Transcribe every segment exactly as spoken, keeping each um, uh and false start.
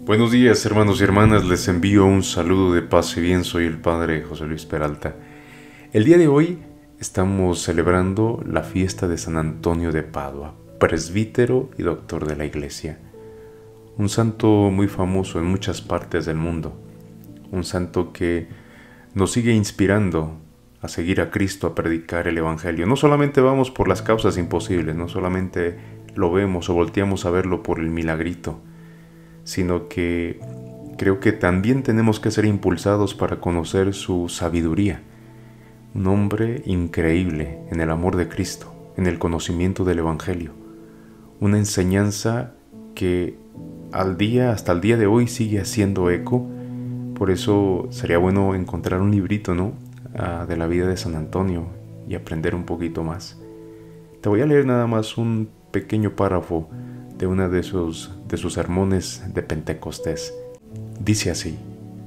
Buenos días, hermanos y hermanas, les envío un saludo de paz y bien, soy el Padre José Luis Peralta. El día de hoy estamos celebrando la fiesta de San Antonio de Padua, presbítero y doctor de la Iglesia. Un santo muy famoso en muchas partes del mundo, un santo que nos sigue inspirando a seguir a Cristo, a predicar el Evangelio. No solamente vamos por las causas imposibles, no solamente lo vemos o volteamos a verlo por el milagrito, sino que creo que también tenemos que ser impulsados para conocer su sabiduría. Un hombre increíble en el amor de Cristo, en el conocimiento del Evangelio. Una enseñanza que al día, hasta el día de hoy sigue haciendo eco. Por eso sería bueno encontrar un librito, ¿no? Ah, de la vida de San Antonio y aprender un poquito más. Te voy a leer nada más un pequeño párrafo de uno de sus, de sus sermones de Pentecostés. Dice así: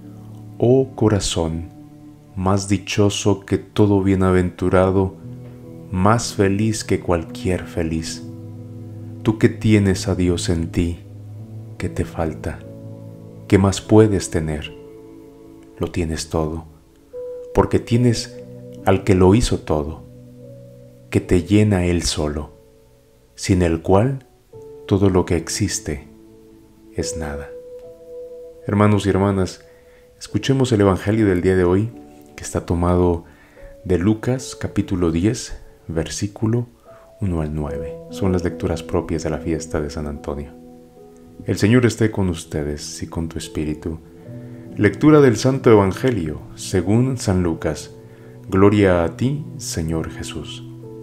Oh corazón, más dichoso que todo bienaventurado, más feliz que cualquier feliz. Tú que tienes a Dios en ti, ¿qué te falta? ¿Qué más puedes tener? Lo tienes todo, porque tienes al que lo hizo todo, que te llena Él solo, sin el cual todo lo que existe es nada. Hermanos y hermanas, escuchemos el Evangelio del día de hoy, que está tomado de Lucas capítulo diez, versículo uno al nueve. Son las lecturas propias de la fiesta de San Antonio. El Señor esté con ustedes y con tu espíritu. Lectura del Santo Evangelio según San Lucas. Gloria a ti, Señor Jesús.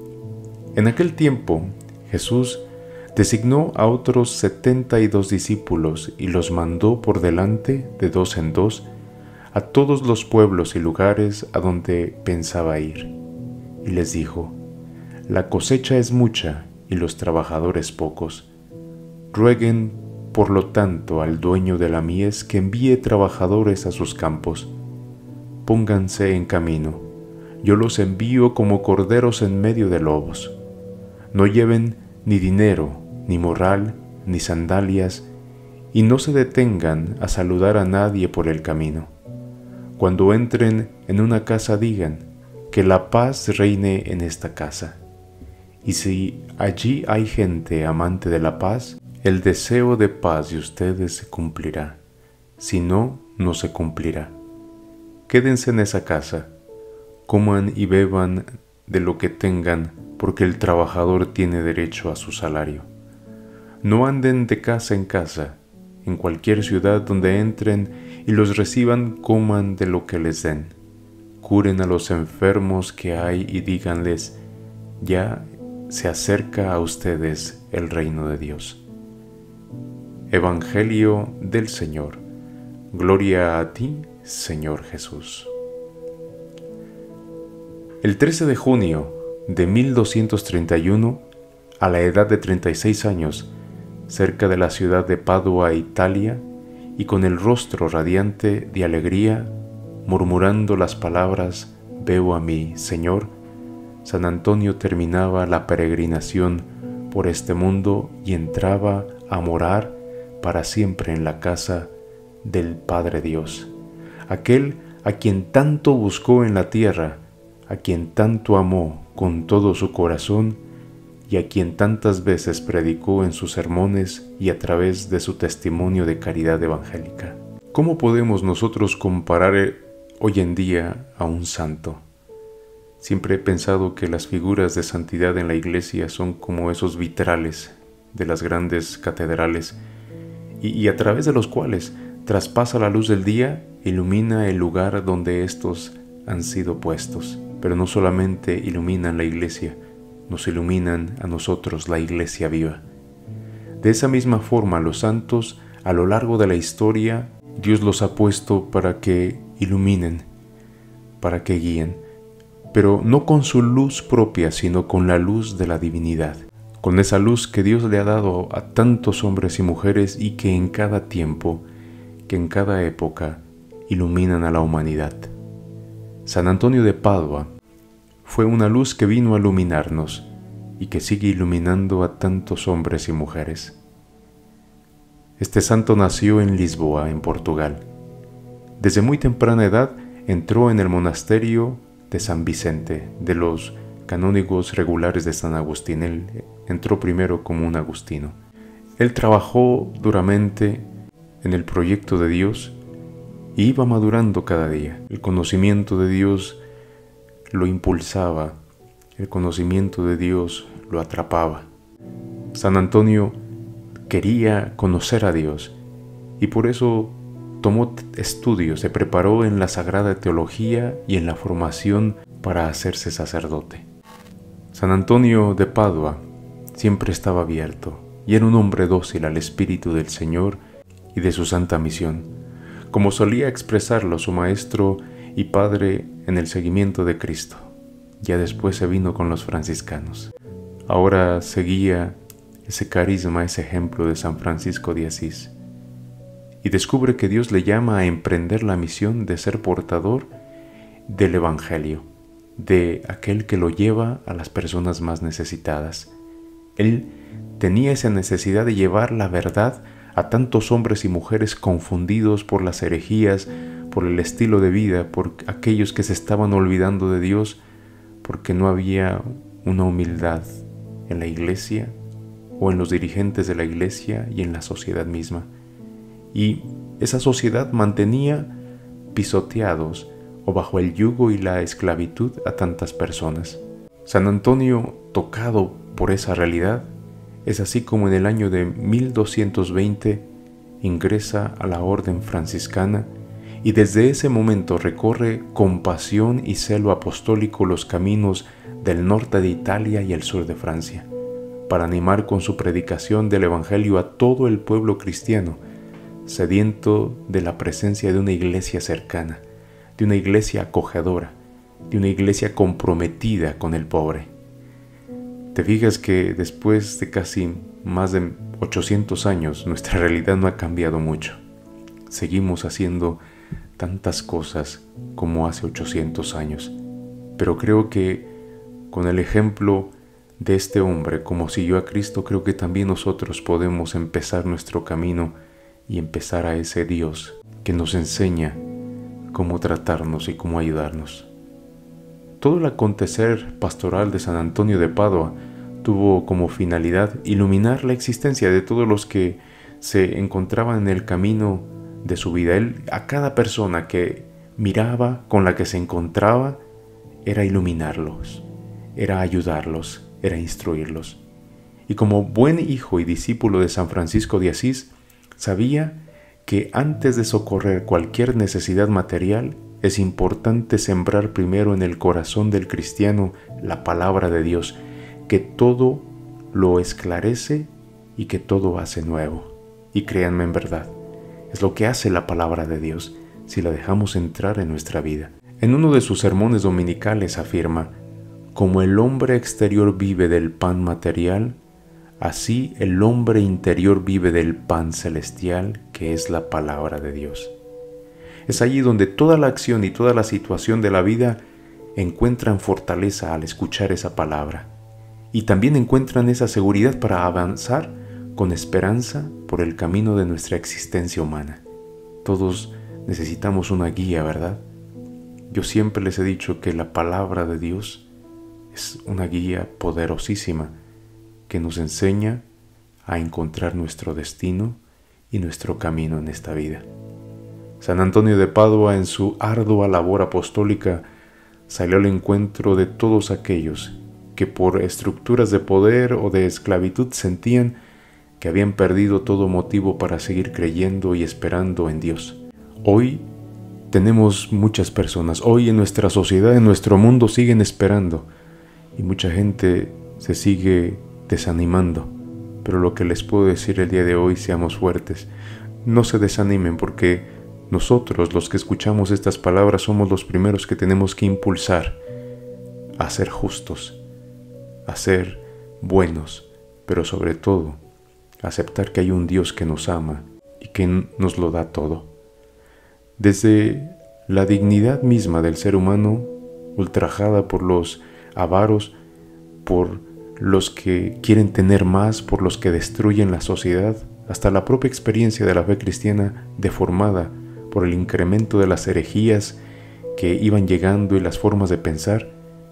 En aquel tiempo, Jesús designó a otros setenta y dos discípulos y los mandó por delante de dos en dos a todos los pueblos y lugares a donde pensaba ir. Y les dijo: La cosecha es mucha y los trabajadores pocos. Rueguen, por lo tanto, al dueño de la mies que envíe trabajadores a sus campos. Pónganse en camino, yo los envío como corderos en medio de lobos. No lleven ni dinero, ni morral, ni sandalias, y no se detengan a saludar a nadie por el camino. Cuando entren en una casa digan: que la paz reine en esta casa. Y si allí hay gente amante de la paz, el deseo de paz de ustedes se cumplirá. Si no, no se cumplirá. Quédense en esa casa, coman y beban de lo que tengan, porque el trabajador tiene derecho a su salario. No anden de casa en casa, en cualquier ciudad donde entren y los reciban, coman de lo que les den. Curen a los enfermos que hay y díganles: ya se acerca a ustedes el reino de Dios. Evangelio del Señor. Gloria a ti, Señor Jesús. El trece de junio de mil doscientos treinta y uno, a la edad de treinta y seis años, cerca de la ciudad de Padua, Italia, y con el rostro radiante de alegría, murmurando las palabras: Veo a mí, Señor, San Antonio terminaba la peregrinación por este mundo y entraba a morar para siempre en la casa del Padre Dios, aquel a quien tanto buscó en la tierra, a quien tanto amó con todo su corazón y a quien tantas veces predicó en sus sermones y a través de su testimonio de caridad evangélica. ¿Cómo podemos nosotros comparar hoy en día a un santo? Siempre he pensado que las figuras de santidad en la iglesia son como esos vitrales de las grandes catedrales y, y a través de los cuales traspasa la luz del día, ilumina el lugar donde estos han sido puestos. Pero no solamente iluminan la iglesia, nos iluminan a nosotros, la iglesia viva. De esa misma forma, los santos, a lo largo de la historia, Dios los ha puesto para que iluminen, para que guíen, pero no con su luz propia, sino con la luz de la divinidad, con esa luz que Dios le ha dado a tantos hombres y mujeres y que en cada tiempo, que en cada época, iluminan a la humanidad. San Antonio de Padua fue una luz que vino a iluminarnos y que sigue iluminando a tantos hombres y mujeres. Este santo nació en Lisboa, en Portugal. Desde muy temprana edad entró en el monasterio de San Vicente, de los canónigos regulares de San Agustín. Él entró primero como un agustino. Él trabajó duramente en el proyecto de Dios y iba madurando cada día. El conocimiento de Dios lo impulsaba, el conocimiento de Dios lo atrapaba. San Antonio quería conocer a Dios y por eso tomó estudios, se preparó en la Sagrada Teología y en la formación para hacerse sacerdote. San Antonio de Padua siempre estaba abierto y era un hombre dócil al Espíritu del Señor y de su santa misión, como solía expresarlo su maestro y padre en el seguimiento de Cristo. Ya después se vino con los franciscanos. Ahora seguía ese carisma, ese ejemplo de San Francisco de Asís, y descubre que Dios le llama a emprender la misión de ser portador del Evangelio, de aquel que lo lleva a las personas más necesitadas. Él tenía esa necesidad de llevar la verdad a tantos hombres y mujeres confundidos por las herejías, por el estilo de vida, por aquellos que se estaban olvidando de Dios, porque no había una humildad en la iglesia o en los dirigentes de la iglesia y en la sociedad misma. Y esa sociedad mantenía pisoteados o bajo el yugo y la esclavitud a tantas personas. San Antonio, tocado por esa realidad, es así como en el año de mil doscientos veinte ingresa a la orden franciscana y desde ese momento recorre con pasión y celo apostólico los caminos del norte de Italia y el sur de Francia, para animar con su predicación del Evangelio a todo el pueblo cristiano, sediento de la presencia de una iglesia cercana, de una iglesia acogedora, de una iglesia comprometida con el pobre. Te fijas que después de casi más de ochocientos años, nuestra realidad no ha cambiado mucho. Seguimos haciendo tantas cosas como hace ochocientos años, pero creo que con el ejemplo de este hombre, como siguió a Cristo, creo que también nosotros podemos empezar nuestro camino y empezar a ese Dios que nos enseña cómo tratarnos y cómo ayudarnos. Todo el acontecer pastoral de San Antonio de Padua tuvo como finalidad iluminar la existencia de todos los que se encontraban en el camino de su vida. Él, a cada persona que miraba, con la que se encontraba, era iluminarlos, era ayudarlos, era instruirlos. Y como buen hijo y discípulo de San Francisco de Asís, sabía que antes de socorrer cualquier necesidad material, es importante sembrar primero en el corazón del cristiano la palabra de Dios, que todo lo esclarece y que todo hace nuevo. Y créanme, en verdad, es lo que hace la palabra de Dios si la dejamos entrar en nuestra vida. En uno de sus sermones dominicales afirma: como el hombre exterior vive del pan material, así el hombre interior vive del pan celestial, que es la palabra de Dios. Es allí donde toda la acción y toda la situación de la vida encuentran fortaleza al escuchar esa palabra. Y también encuentran esa seguridad para avanzar con esperanza por el camino de nuestra existencia humana. Todos necesitamos una guía, ¿verdad? Yo siempre les he dicho que la palabra de Dios es una guía poderosísima que nos enseña a encontrar nuestro destino y nuestro camino en esta vida. San Antonio de Padua, en su ardua labor apostólica, salió al encuentro de todos aquellos que por estructuras de poder o de esclavitud sentían que habían perdido todo motivo para seguir creyendo y esperando en Dios. Hoy tenemos muchas personas, hoy en nuestra sociedad, en nuestro mundo, siguen esperando y mucha gente se sigue desanimando, pero lo que les puedo decir el día de hoy: seamos fuertes, no se desanimen, porque nosotros, los que escuchamos estas palabras, somos los primeros que tenemos que impulsar a ser justos, a ser buenos, pero sobre todo aceptar que hay un Dios que nos ama y que nos lo da todo. Desde la dignidad misma del ser humano, ultrajada por los avaros, por los que quieren tener más, por los que destruyen la sociedad, hasta la propia experiencia de la fe cristiana deformada por el incremento de las herejías que iban llegando y las formas de pensar,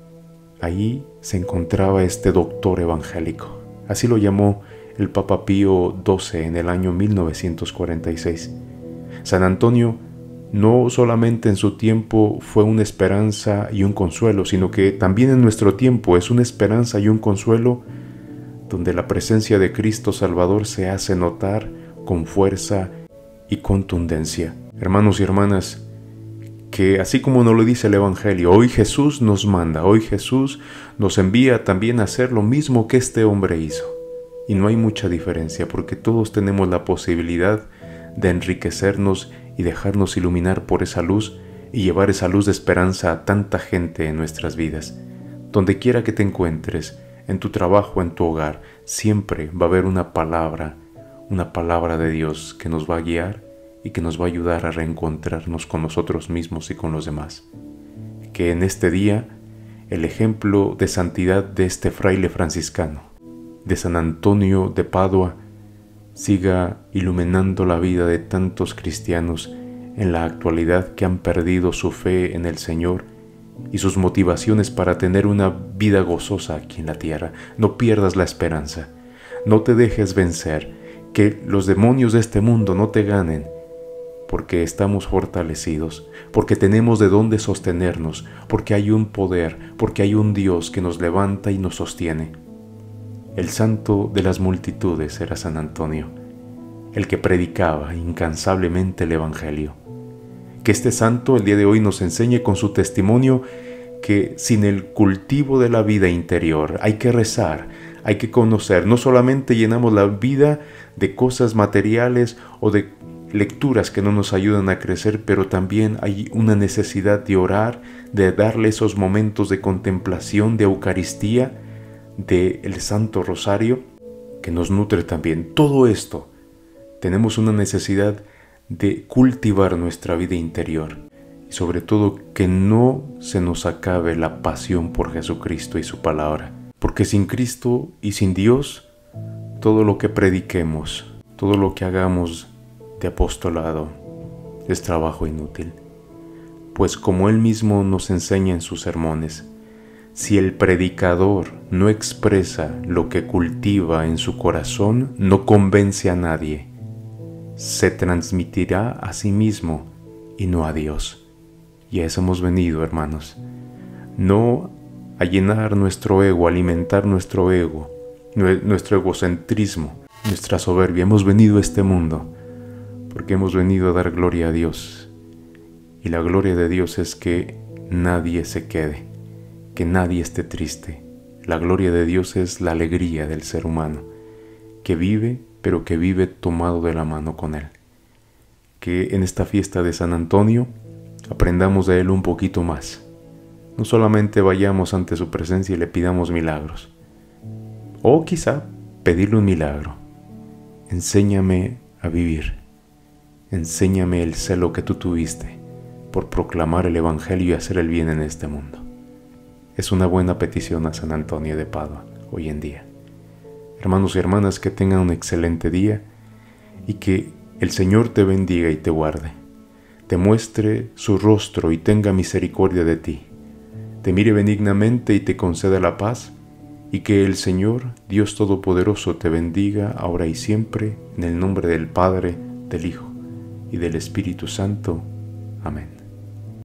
ahí se encontraba este doctor evangélico. Así lo llamó el Papa Pío doce en el año mil novecientos cuarenta y seis. San Antonio no solamente en su tiempo fue una esperanza y un consuelo, sino que también en nuestro tiempo es una esperanza y un consuelo donde la presencia de Cristo Salvador se hace notar con fuerza y contundencia. Hermanos y hermanas, que así como nos lo dice el Evangelio, hoy Jesús nos manda, hoy Jesús nos envía también a hacer lo mismo que este hombre hizo. Y no hay mucha diferencia, porque todos tenemos la posibilidad de enriquecernos y dejarnos iluminar por esa luz y llevar esa luz de esperanza a tanta gente en nuestras vidas. Donde quiera que te encuentres, en tu trabajo, en tu hogar, siempre va a haber una palabra, una palabra de Dios que nos va a guiar y que nos va a ayudar a reencontrarnos con nosotros mismos y con los demás. Que en este día el ejemplo de santidad de este fraile franciscano, de San Antonio de Padua, siga iluminando la vida de tantos cristianos en la actualidad que han perdido su fe en el Señor y sus motivaciones para tener una vida gozosa aquí en la tierra. No pierdas la esperanza, no te dejes vencer, que los demonios de este mundo no te ganen, porque estamos fortalecidos, porque tenemos de dónde sostenernos, porque hay un poder, porque hay un Dios que nos levanta y nos sostiene. El santo de las multitudes era San Antonio, el que predicaba incansablemente el Evangelio. Que este santo el día de hoy nos enseñe con su testimonio que sin el cultivo de la vida interior hay que rezar, hay que conocer. No solamente llenamos la vida de cosas materiales o de lecturas que no nos ayudan a crecer, pero también hay una necesidad de orar, de darle esos momentos de contemplación, de Eucaristía, del Santo Rosario, que nos nutre también. Todo esto, tenemos una necesidad de cultivar nuestra vida interior y sobre todo que no se nos acabe la pasión por Jesucristo y su palabra, porque sin Cristo y sin Dios, todo lo que prediquemos, todo lo que hagamos de apostolado es trabajo inútil, pues como Él mismo nos enseña en sus sermones, si el predicador no expresa lo que cultiva en su corazón, no convence a nadie, se transmitirá a sí mismo y no a Dios. Y a eso hemos venido, hermanos, no a llenar nuestro ego, a alimentar nuestro ego, nuestro egocentrismo, nuestra soberbia. Hemos venido a este mundo porque hemos venido a dar gloria a Dios. Y la gloria de Dios es que nadie se quede, que nadie esté triste. La gloria de Dios es la alegría del ser humano, que vive, pero que vive tomado de la mano con Él. Que en esta fiesta de San Antonio aprendamos de Él un poquito más. No solamente vayamos ante su presencia y le pidamos milagros, o quizá pedirle un milagro. Enséñame a vivir, enséñame el celo que tú tuviste por proclamar el Evangelio y hacer el bien en este mundo. Es una buena petición a San Antonio de Padua hoy en día. Hermanos y hermanas, que tengan un excelente día y que el Señor te bendiga y te guarde, te muestre su rostro y tenga misericordia de ti, te mire benignamente y te conceda la paz, y que el Señor, Dios Todopoderoso, te bendiga ahora y siempre, en el nombre del Padre, del Hijo y del Espíritu Santo. Amén.